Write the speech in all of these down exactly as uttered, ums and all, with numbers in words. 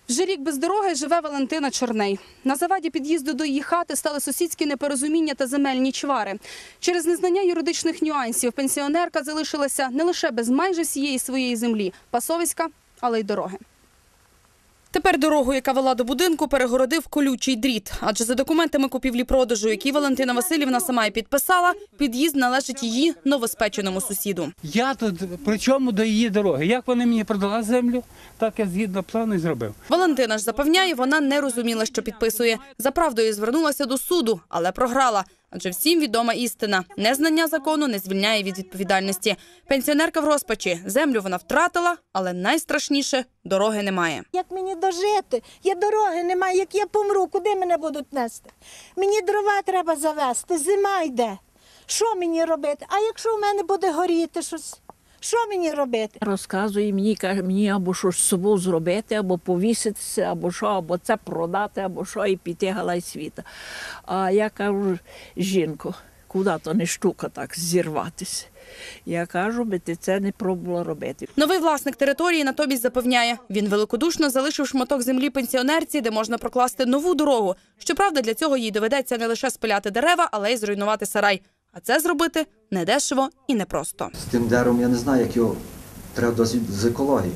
Вже рік без дороги живе Валентина Чорней. На заваді під'їзду до її хати стали сусідські непорозуміння та земельні чвари. Через незнання юридичних нюансів пенсіонерка залишилася не лише без майже всієї своєї землі – пасовиська, але й дороги. Тепер дорогу, яка вела до будинку, перегородив колючий дріт. Адже за документами купівлі-продажу, які Валентина Василівна сама і підписала, під'їзд належить її новоспеченому сусіду. Я тут при чому до її дороги? Як вони мені продала землю, так я згідно плану і зробив. Валентина ж запевняє, вона не розуміла, що підписує. За правдою звернулася до суду, але програла. Адже всім відома істина – незнання закону не звільняє від відповідальності. Пенсіонерка в розпачі. Землю вона втратила, але найстрашніше – дороги немає. Як мені дожити? Я дороги немає, як я помру, куди мене будуть нести? Мені дрова треба завезти, зима йде. Що мені робити? А якщо в мене буде горіти щось? Що мені робити? Розказує мені, каже, мені або щось з собою зробити, або повіситися, або що, або це продати, або що, і піти галай світа. А я кажу, жінко, куди то не штука так зірватися. Я кажу, би ти це не пробувала робити. Новий власник території натомість запевняє, він великодушно залишив шматок землі пенсіонерці, де можна прокласти нову дорогу. Щоправда, для цього їй доведеться не лише спиляти дерева, але й зруйнувати сарай. А це зробити недешево і непросто. З тим деревом я не знаю, як його треба дозвіл з екології.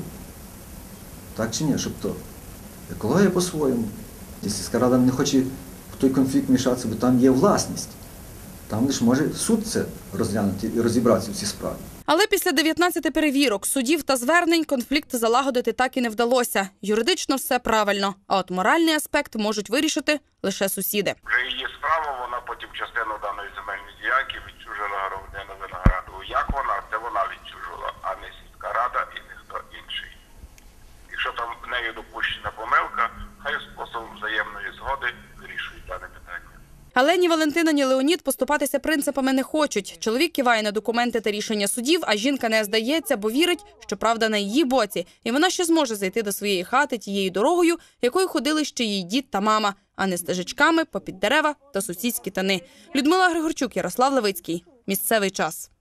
Так чи ні? Щоб то екологія по-своєму. Сільська рада не хоче в той конфлікт мішатися, бо там є власність. Там лише може суд це розглянути і розібратися в цій справі. Але після дев'ятнадцяти перевірок, судів та звернень конфлікт залагодити так і не вдалося. Юридично все правильно, а от моральний аспект можуть вирішити лише сусіди. Вже її справа, вона потім частину даної земельної ділянки відчужила громадянину Винограду. Як вона, це вона відчужила, а не сільська рада і ніхто інший. Якщо там в неї допущена помилка, хай способом взаємної згоди вирішують дане питання. Але ні Валентина, ні Леонід поступатися принципами не хочуть. Чоловік киває на документи та рішення судів, а жінка не здається, бо вірить, що правда на її боці. І вона ще зможе зайти до своєї хати тією дорогою, якою ходили ще її дід та мама, а не стежечками попід дерева та сусідські тини. Людмила Григорчук, Ярослав Левицький. Місцевий час.